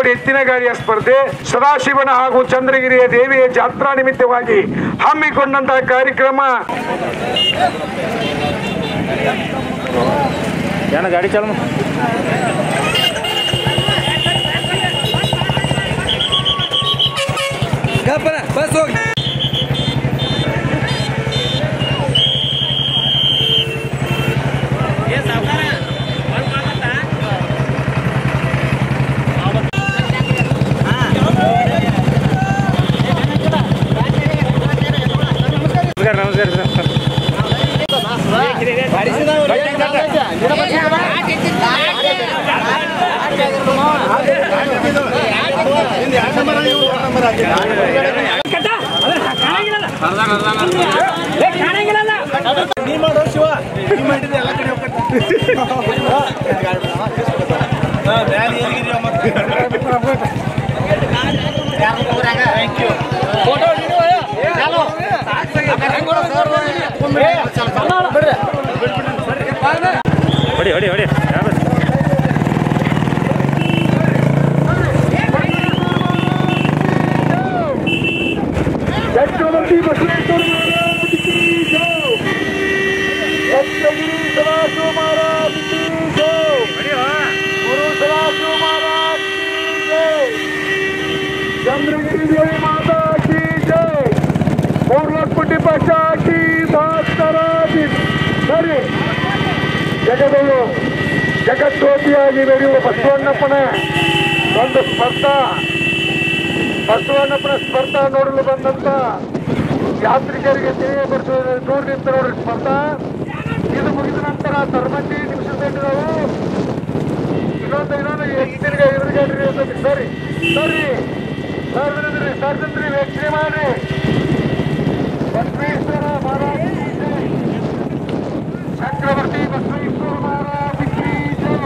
ಎತ್ತಿನ ಗಾಡಿಯ ಸ್ಪರ್ಧೆ ಸದಾಶಿವನ ಹಾಗೂ ಚಂದ್ರಗಿರಿಯ ದೇವಿಯ ಜಾತ್ರಾ ನಿಮಿತ್ತವಾಗಿ ಹಮ್ಮಿಕೊಂಡಂತಹ ಕಾರ್ಯಕ್ರಮ. ಗಾಡಿ ಚಾಲು ಬಸ್ ಹೋಗಿ ಶಿವ ಎಲ್ಲ ಕಡೆ ಹೊಡಿ ಹೊಡಿ ಚಕ್ರವರ್ತಿ ಬಸವೇಶ್ವರ ಸಪ್ತಗಿರಿ ಸದಾಶಿವ ಮಹಾರಾಜ್ ಕಿ ಜೈ, ಗುರು ಸದಾಶಿವ ಮಹಾರಾಜ್ ಕಿ ಜೈ, ಚಂದ್ರಗಿರಿ ದೇವಿ ಮಾತಾ ಕಿ ಜೈ, ಮೂರ್ಲಕ್ಕುಂಡಿ ಪಚಾಕಿ ಭಾಸ್ಕರಾಜಿ. ಸರಿ, ಜಗದಳು ಜಗಜ್ಯೋತಿಯಾಗಿ ನಡೆಯುವ ಬಸವಣ್ಣಪ್ಪನ ಒಂದು ಸ್ಪರ್ಧಾ ನೋಡಲು ಬಂದಂತ ಯಾತ್ರಿಕರಿಗೆ ತಿಳಿಯಪಡಿಸುವ ದೂರ ನಿಂತ ನೋಡ್ರಿ ಸ್ಪರ್ಧಾ. ಇದು ಮುಗಿದ ನಂತರ ತರ್ಮಂಡಿ ನಿಮಿಷದಲ್ಲಿ ನಾವು ಇನ್ನೊಂದು ಎದುರುಗಾಡ್ರಿ. ಸರಿ ಸರಿ ಸರ್ದಂದ್ರಿ ವೀಕ್ಷಣೆ ಮಾಡ್ರಿ. ಬಸವೇಶ್ವರ ಮಹಾರಾಜ್ ಚಕ್ರವರ್ತಿ ಬಸವೇಶ್ವರ ಮಹಾರಾಜ್ ಕಿ ಜೈ.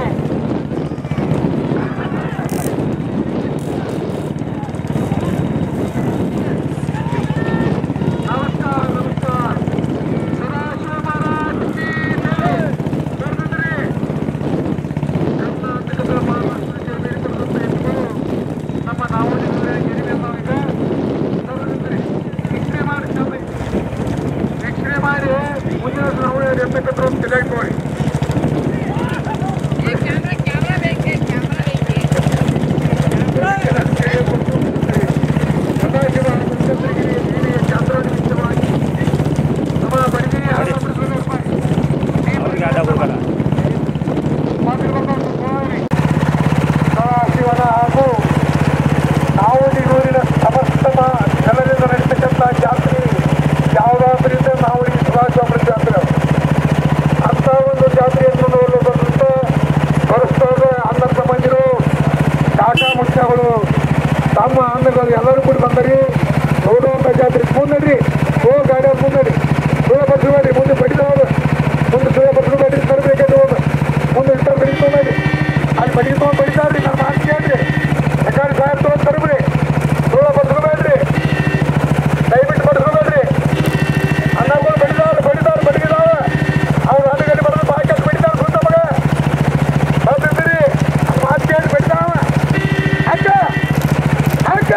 ತಮ್ಮ ಅನ್ನಗಳು ಎಲ್ಲರೂ ಕೂಡ ಬಂದರಿ ನೋಡುವಂತ ಜಾತ್ರೆ ಮುಂದಡ್ರಿ. ಗಾಡಿ ಮುಂದಡಿ ಸುಳಪಟ್ಟು ಮಾಡಿ ಮುಂದೆ ಬಡಿದವರು ಮುಂದೆ ಸುಳಪಟ್ಟು ಬಡಿ ತರಬೇಕಂತ ಹೋದ ಮುಂದೆ ಇಷ್ಟ ಬಡಿತೋದ್ರಿ. ಅಲ್ಲಿ ಬಡಿತಾರ್ರಿ. ನನ್ನ ಮಾತು ಕೇಳ್ರಿ. ಸರ್ಕಾರಿ ಸಾಯರ್ ತಗೊಂಡ್ ತರಬ್ರಿ. ಸುಳಪಟ್ಟು ಬೇಡ್ರಿ, ದಯವಿಟ್ಟು ಬಡಿಸ್ಬೇಡ್ರಿ. ಅನ್ನಗಳು ಬಡಿದಾವ ಅವ್ರು ಅನ್ನಗಲ್ಲಿ ಬರೋದು ಬಾಕಿ ಬಡಿತಾರ ಸುತ್ತ ಮಗ ಬಂದಿದ್ದೀರಿ. ಮಾತು ಕೇಳಿ ಬಡಿದಾವ ಅಕ್ಕ ಅಕ್ಕ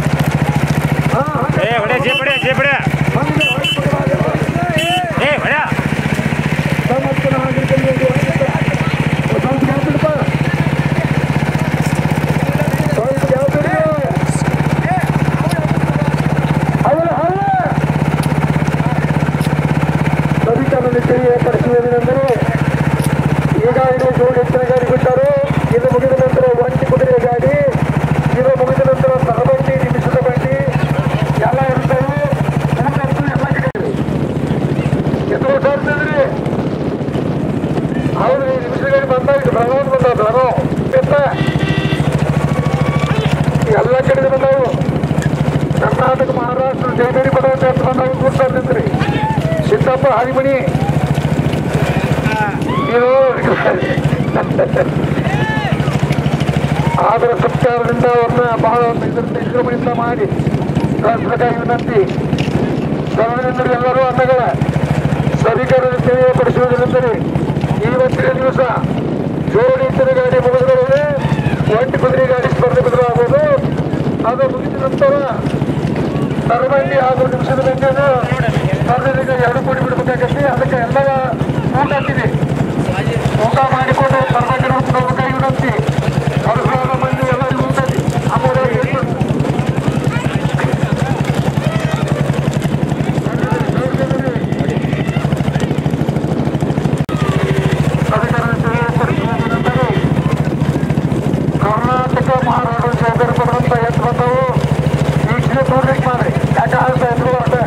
ಏರ್ಪಡಿಸುವುದೇನೆಂದರೆ ಈಗ ಇದು ಜೋಡಿ ಎತ್ತಿನ ಗಾಡಿ ಬಿಟ್ಟರು. ಇದು ಮುಗಿದ ನಂತರ ಒಂಟಿ ಕುದುರೆ ಗಾಡಿ, ಇದು ಮುಗಿದ ನಂತರ ತರಬಂಡಿ ನಿಮಿಷದ ಬಂಡಿ ಎಲ್ಲ ಇರ್ತವೆ. ಎಲ್ಲ ಕಡೆ ಎದುರು ಸಾರ್ತಿದ್ರಿ. ಅವರು ನಿಮಿಷದ ಗಾಡಿ ಬಂದಾಗಿತ್ತು. ಬೆಳಗಾವ್ ಬೆಳಗಾವ್ ಎತ್ತ ಎಲ್ಲ ಕಡೆ ಬಂದವು. ಕರ್ನಾಟಕ ಮಹಾರಾಷ್ಟ್ರ ಜೈಬೇರಿ ಪದಾರ್ಥ ಅಂತ ಬಂದಾಗ ಕೂರ್ಸಾರ್ತಿದ್ರಿ. ಸಿದ್ದಪ್ಪ ಹರಿಮಣಿ ಇದು ಆದರ ಸರ್ಕಾರದಿಂದ ಅವ್ರನ್ನ ಬಹಳ ಇದರಿಂದ ವಿಜೃಂಭಣೆಯಿಂದ ಮಾಡಿ ಕಳಿಸಬೇಕಾಗಿ ವಿನಂತಿ. ಸರ್ವರಿಂದಲೂ ಎಲ್ಲರೂ ಅನ್ನಗಳ ಸಭಿಕರನ್ನು ತಿಳಿಯಪಡಿಸುವುದೆಂದರೆ ಇವತ್ತಿನ ದಿವಸ ಜೋಡಿ ಎತ್ತಿನ ಗಾಡಿ ಮುಗಿದರೆ ಒಂಟಿ ಕುದುರೆ ಗಾಡಿ ಸ್ಪರ್ಧೆ ಅದು ಮುಗಿದ ನಂತರ ತರಬೇತಿ ಹಾಗೂ ನಿಮಿಷದ ಗಂಟೆಯನ್ನು ಸಾರ್ವಜನಿಕ 2 ಕೋಟಿ ಬಿಡಬೇಕಾಗತ್ತೆ. ಅದಕ್ಕೆ ಎಲ್ಲರ ಊಟ ಹಾಕಿದೆ. ಊಟ ಮಾಡಿಕೊಂಡು ತರಬೇತಿ ನೋಡ್ಕೊಂಡು ಹೋಗ್ಬೇಕಾಗಿ ವಿನಂತಿ. ಅವರ ಮಂದಿ ಎಲ್ಲರಿಗೂ ಊಟ ಆಮೇಲೆ ಕರ್ನಾಟಕ ಮಹಾರಾಷ್ಟ್ರ ಸಹಕಾರ ಕೊಡುವಂತ ಎತ್ತು ಬಂದವು. ಈಗಲೇ ನೋಡ್ಲಿಕ್ಕೆ ಮಾಡ್ರಿ ಯಾಕೆ ಆಗ್ತಾ ಇದ್ರು ಅಷ್ಟೇ.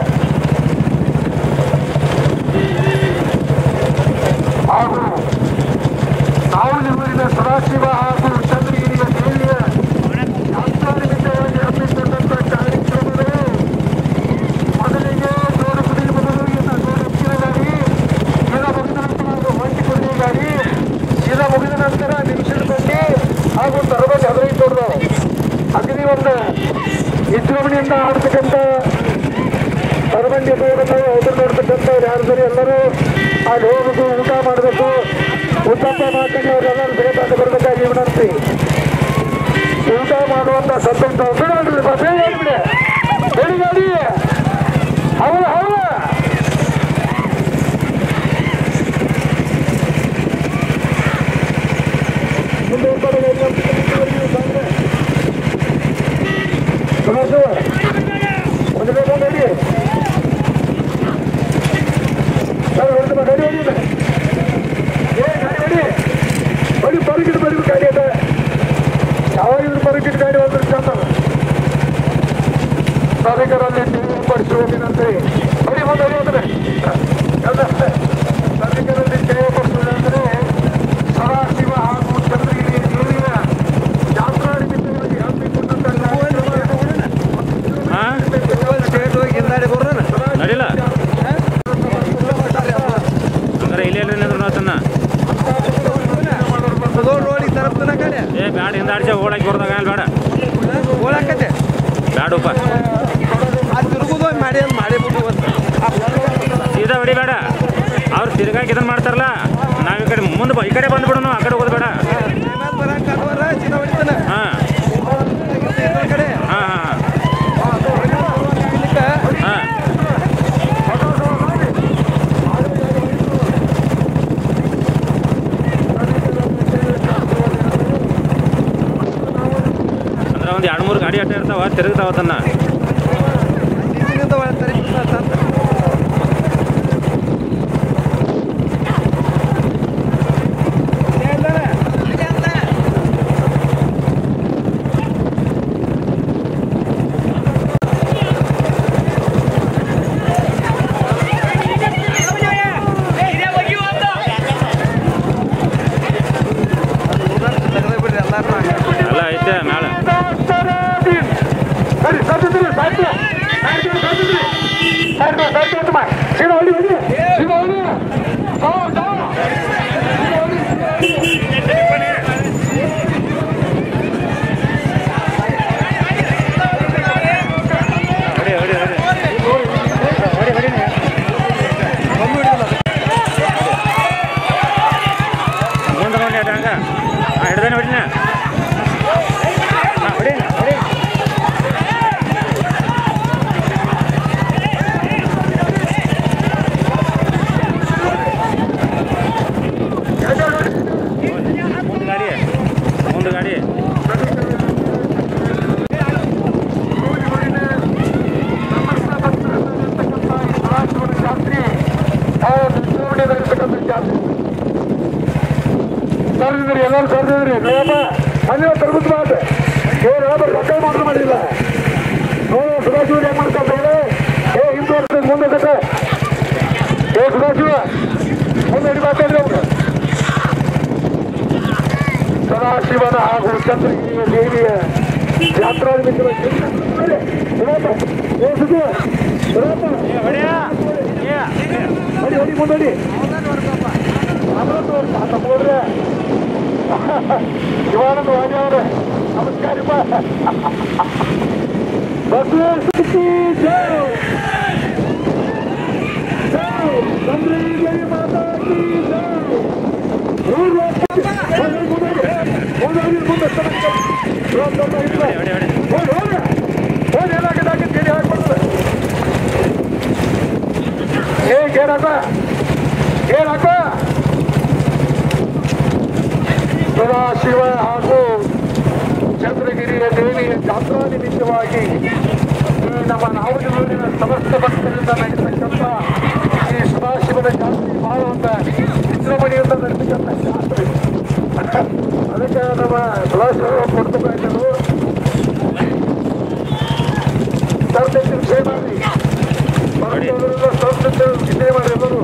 ಹಾಗೂ ದಾವಣಗೆರೆಯ ಸದಾಶಿವ ಹಾಗೂ ಚಂದ್ರಗಿರಿಯ ದೇವಿಯ ಆಂತರಿಕವಾಗಿ ಹಮ್ಮಿಕೊಂಡಂತ ಕಾರ್ಯಕ್ರಮಗಳು ಮೊದಲಿಗೆ ಜೋಡು ಕುಡಿಯುವ ಮೊದಲು ಜೋಡು ಎತ್ತಿನ ಗಾಡಿ, ಶೀಲ ಮುಗಿದ ನಂತರ ಹೊಂಟಿ ಕುಡಿಯುವ ಗಾಡಿ, ಶೀಲ ಮುಗಿದ ನಂತರ ನಿಮಿಷದ ಬಂಡಿ ಹಾಗೂ ತರಬೇತಿ 15 ದೊಡ್ಡದು ಅಗ್ನಿ ಒಂದು ವಿಜೃಂಭಣೆಯಿಂದ ಆಡ್ತಕ್ಕಂಥ ತರಬೇತಿ ಅವ್ರು ನೋಡ್ತಕ್ಕಂಥ ಯಾರು ಸರಿ ಎಲ್ಲರೂ ಅಲ್ಲಿ ಹೋಗ್ಬೇಕು, ಊಟ ಮಾಡಬೇಕು. ಊಟಪ್ಪ ಮಾಡ್ಕೊಂಡು ಅವರೆಲ್ಲರೂ ಬೇಕಾದ ಬರಬೇಕಾಗಿ ವಿನಂತಿ. ಊಟ ಮಾಡುವಂತ ಸಂತೋಷ ಹೇಳ್ಬಿಡೆ ಹೇಳಿ ಗಾಡಿ ಹೌದು ಹೌದು ಮುಂದೆ ಒಂದು ಗಾಡಿ ಬರೀ ಪರಗಿಟ್ಟು ಬರೀ ಗಾಡಿ ಅದ ಯಾವಾಗಿದ್ರು ಪರಗಿಟ್ಟು ಗಾಡಿ ಹೋದ್ರೆ ಚಂದ ಸಾಧಿಕರಲ್ಲಿ ಪಡಿಸಿ ಹೋಗಿನಂತೆ ಬರೀ ಮುಂದೆ ಹೋದ್ರೆ ಸಾಧಿಕರಲ್ಲಿ ಪಡಿಸುವುದಂದ್ರೆ ಸದಾಶಿವ ಹಾಗೂ ಚಂದ್ರಗಿರಿ ದೇವಿಯ ಜಾತ್ರಾ ನಿಮಿತ್ತವಾಗಿ ಹಮ್ಮಿಕೊಂಡಂತ ನಡಿಲ್ಲ ಇಲ್ಲೇ ಏ ಬ್ಯಾಡ ಹಿಂದ ಆಡ್ಸ ಓಡಾಕಿ ಬರ್ದಾಗ ಬೇಡ ಓಡಾಕತ್ತೆ ಬ್ಯಾಡಪ್ಪ ತಿರುಗುದು ಮಾಡಿ ಸೀದಾ ಹೊಡಿಬೇಡ. ಅವ್ರು ತಿರ್ಗಾಕಿ ಇದನ್ನ ಮಾಡ್ತಾರಲ್ಲ, ನಾವ್ ಈ ಕಡೆ ಮುಂದೆ ಈ ಕಡೆ ಬಂದ್ಬಿಡೋಣ, ಆ ಕಡೆ ಹೋಗೋದು ಬೇಡ. ಹಾಂ ಕಡೆ ಹಾಂ ಹಾಂ ಹಾಂ ಅಂದ್ರೆ ಒಂದು 2-3 ಗಾಡಿ ಅಡ್ಡ ಇರ್ತಾವ, ತಿರುಗ್ತಾವ ತನ್ನ. ಎಲ್ಲ ಐತೆ ಮ್ಯಾಲ ಹಿಡ್ದಾನೆ ಹೊಡಿನ ಹೊಡಿ ಹೊಡಿ ಮುಂದೆ ಗಾಡಿ ಸರ್ದಿದ್ರಿ ಎಲ್ಲರೂ ಸರ್ದಿದ್ರಿ ನೋಡಪ್ಪ ಮನೆ ತರಗುತ್ತ ಮಾತು ಇವ್ರು ರೊಕ್ಕ ಮಾತ್ರ ಮಾಡಿಲ್ಲ ನೋಡು ಸುಧಾಶಿವ ಹೆಂಗ್ ಮಾಡ್ತಾರೆ ಏ ಹಿಂದೆ ವರ್ಷದ ಮುಂದೆ ಕತೆ ಏ ಸುಧಾಶಿವ ಮುಂದೆ ಹಿಡಿ ಮಾತಾಡ್ರಿ ಅವ್ರು ಸದಾಶಿವನ ಹಾಗೂ ಚಂದ್ರಗಿರಿಯ ದೇವಿಯ ಜಾತ್ರಾ ಹೊಡಿ ಮುಂದಡಿ ನೋಡ್ರೆ ಶಿವಾನಂದ ವಾಣಿ ಅವ್ರೆ ನಮಸ್ಕಾರಪ್ಪ ಬಸವೇಶ್ವರಿ ಚಂದ್ರಗಿರಿ ಮಾತಾ ಮುಂದೆ ನೋಡಿ ಏನಾಗಿದೆ ಗೇಡಿ ಹಾಕ್ಬಾರ್ದು. ಗೇರ್ ಹಾಕ ಸದಾಶಿವ ಹಾಗೂ ಚಂದ್ರಗಿರಿಯ ದೇವಿಯ ಜಾತ್ರಾ ನಿಮಿತ್ತವಾಗಿ ಈ ನಮ್ಮ ನಾವೂರಿನ ಸಮಸ್ತ ಭಕ್ತರಿಂದ ನಡೆಸತಕ್ಕಂಥ ಈ ಸದಾಶಿವನ ಜಾತ್ರೆ ಬಹಳ ಒಂದು ವಿಜೃಂಭಣೆಯಿಂದ ನಡೆಸತಕ್ಕಂಥ ಜಾತ್ರೆ. ಅದಕ್ಕೆ ನಮ್ಮ ಸದಾಶಿವ ಕೊಡ್ತಕ್ಕಂಥದ್ದು ಸಂಸ್ಥೆ ವಿಷಯ ಮಾಡಿ ಸಂಸ್ಥೆ ವಿಷಯ ಮಾಡಿ ಎಲ್ಲರೂ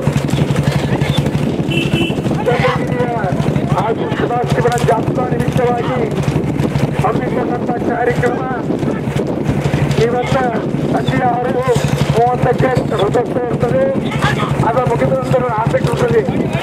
ಚಂದ್ರಗಿರಿಯ ಹಾಗೂ ಸದಾಶಿವನ ಜಾತ್ರಾ ನಿಮಿತ್ತವಾಗಿ ಹಮ್ಮಿಕೊಂಡಂತ ಕಾರ್ಯಕ್ರಮ ಇವತ್ತ ಸಂಜೆ 6:30ಕ್ಕೆ ರಥೋತ್ಸವ ಇರ್ತದೆ. ಅದು ಮುಗಿದ ನಂತರ ನಾಟಕ ಇರ್ತದೆ.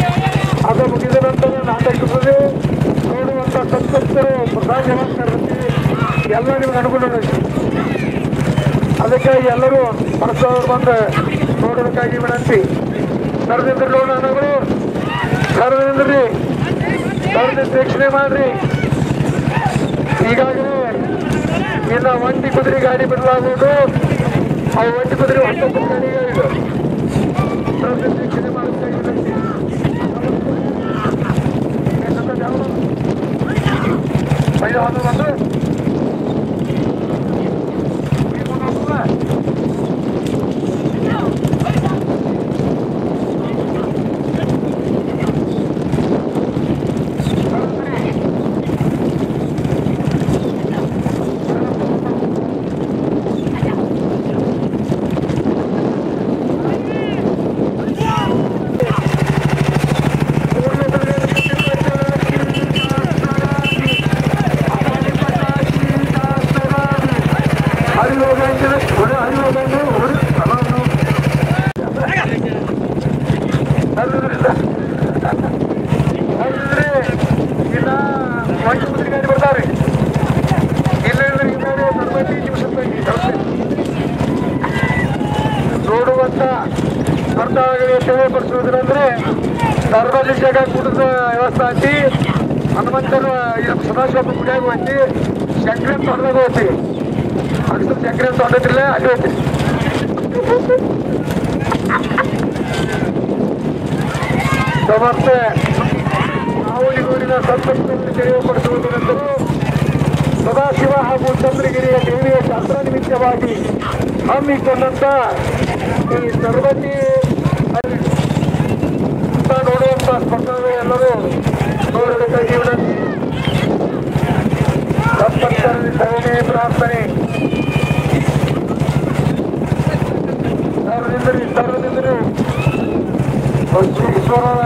ನೋಡುವಂತ ಸಂತಸ್ತರು ಪ್ರಧಾನ ಎಲ್ಲ ನಿಮ್ಗೆ ಅನುಕೂಲ. ಅದಕ್ಕೆ ಎಲ್ಲರೂ ಪರಸ್ಪರ ಬಂದು ನೋಡೋದಕ್ಕಾಗಿ ವಿನಂತಿ. ಕರೆದಿದ್ರು ನೋಡೋಣಗಳು ಕರೆದಿಂದ್ರಿ ವೀಕ್ಷಣೆ ಮಾಡ್ರಿ. ಈಗಾಗಲೇ ಇನ್ನು ಒಂಟಿ ಕುದುರೆ ಗಾಡಿ ಬಿಡಲಾಗುವುದು. ಆ ಒಂಟಿ ಕುದುರೆ 19 ಗಾಡಿಗಳಿವೆ. ವೀಕ್ಷಣೆ ಮಾಡೋದಕ್ಕಾಗಿ ವಿನಂತಿ. ನೋಡುವಂತ ಸ್ಪರ್ಧಾಗಳಿಗೆ ಸೇವೆ ಪಡಿಸುವುದಂದ್ರೆ ದರ್ಬಾಲಿ ಜಾಗ ಕೂಟದ ವ್ಯವಸ್ಥೆ ಹಾಕಿ ಹನುಮಂತರ ಸದಾಶಿವ ಗುಡಿಯಾಗ ಹೋಗಿ ಶಂಕರ ತೊಡೆದಾಗ ಹೋಗ್ತೀವಿ. ಅಷ್ಟು ಶಂಕರ ತೊಡದ್ರಿಲ್ಲ ಅಲ್ಲಿ ಹೋಗ್ತೀವಿ. ಮತ್ತೆ ನಾವೂರಿನ ಸಂಪತ್ತನ್ನು ತಿಳಿಯಪಡಿಸುವುದೆಂದರೆ ಸದಾಶಿವ ಹಾಗೂ ಚಂದ್ರಗಿರಿಯ ದೇವಿಯ ಜಾತ್ರಾ ನಿಮಿತ್ತವಾಗಿ ಹಮ್ಮಿಕೊಂಡಂತ ಈ ಸರ್ವತಿ ನೋಡುವಂತ ಸ್ಪರ್ಧೆ ಎಲ್ಲರೂ ನೋಡಬೇಕಾಗಿ ವಿನಂತಿ. ಸಂಪತ್ತರಲ್ಲಿ ಸರಣಿ ಪ್ರಾರ್ಥನೆ ಸರ್ವದಿಂದರಿ ಈಶ್ವರನ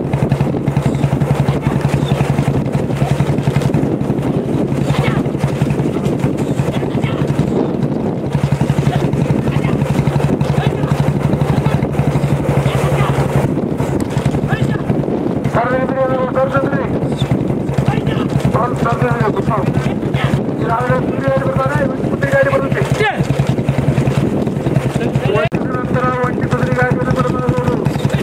ಗಾಡಿ ಬರುತ್ತೆ. ನಂತರ ಒಂಟಿ ಕುದುರೆ ಗಾಡಿ ಬರೋದು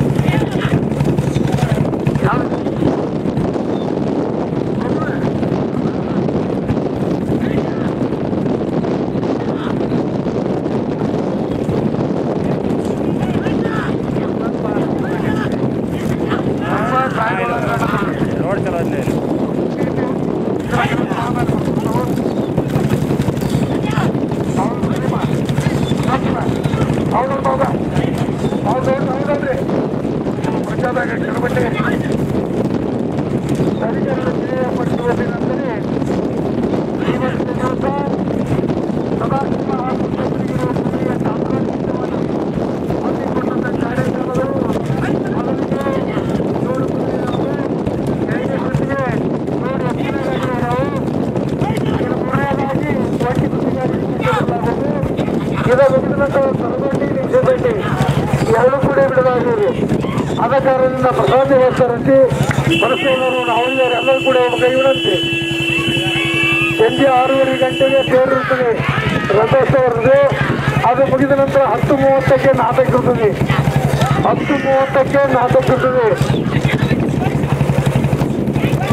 ರೋಡ್ ಚಲೋ ಅಲ್ಲಿ ಹೌದಲ್ರಿ ಪ್ರಜಾದಾಗ ಕೆಳಬಟ್ಟೆ ಸರಿಯಾದ ತಿಳಿಯಪಡಿಸುವುದೇನೆಂದರೆ ಇವತ್ತಿನ ದಿವಸ ಸದಾಶಿವ ಹಾಗೂ ಚಂದ್ರಗಿರಿಯ ದೇವಿಯ ಜಾತ್ರಾ ನಿಮಿತ್ತವಾಗಿ ಹಮ್ಮಿಕೊಂಡಂತ ಕಾರ್ಯಕ್ರಮಗಳು ಮೊದಲಿಗೆ ನೋಡು ಎರಡನೇ ಕೃತಿಗೆ ನೋಡಿ ಹತ್ತಿರವಾಗಿ ನಾವು ಮೂರನೇದಾಗಿ ಒಂಟಿ ಕೃತಿಗಾಗಿ ಇದ ಮುಗಿದ ಸರಬಂಡಿ ನಿಷೇಧಂಡಿ ಎರಡು ಕೂಡ ಬಿಡಲಾಗುವುದು. ಆದ ಕಾರಣದಿಂದ ಪ್ರಸಾದ ವ್ಯವಸ್ಥೆ ರಚಿ ಪರಸ್ಪರರು ನಾವಲ್ಲಿಯವರೆಲ್ಲರೂ ಕೂಡ ಕೈ ವಿನಂತಿ. ಸಂಜೆ 6:30 ಗಂಟೆಗೆ ಸೇರಿರುತ್ತದೆ ರಥೋತ್ಸವ ಇರ್ತದೆ. ಅದು ಮುಗಿದ ನಂತರ 10:30ಕ್ಕೆ ನಾಟಕ ಇರ್ತದೆ. 10:30ಕ್ಕೆ ನಾಟಕ ಇರ್ತದೆ.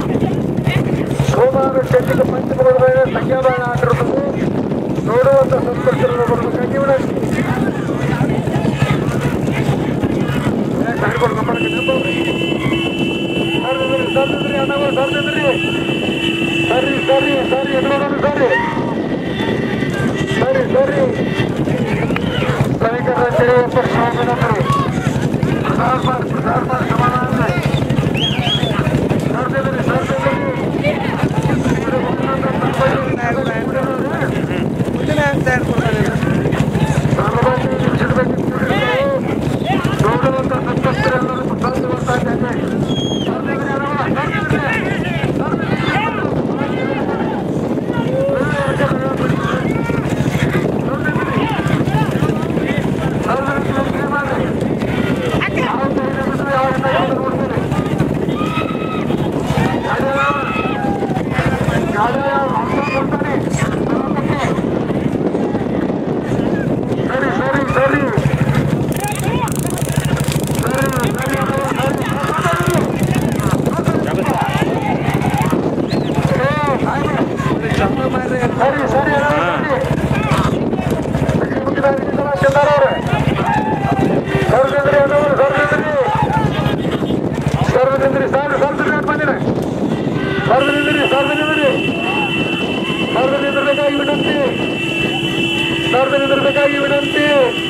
ಸೋಮವಾರ ಚಂಡಿಕ ಪಂಚಮಗಳ ಸಂಖ್ಯಾದಾನ ಆಗಿರುತ್ತದೆ. ನೋಡುವಂತ ಸಾರ್ವಜನಿಕರಿಗಾಗಿ ವಿನಂತಿ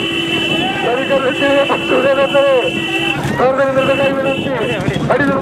ಸಾರ್ವಜನಿಕರಿಗಾಗಿ ವಿನಂತಿ ಅಡಿದ್ರು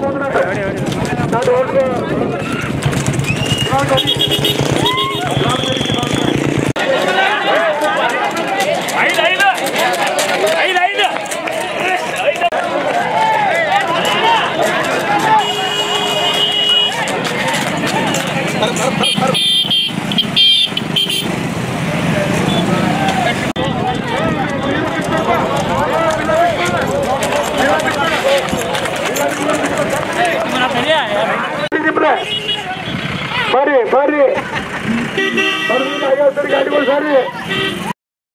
ಬರ್ರಿ ಗಾಡಿಗಳು ಸರಿ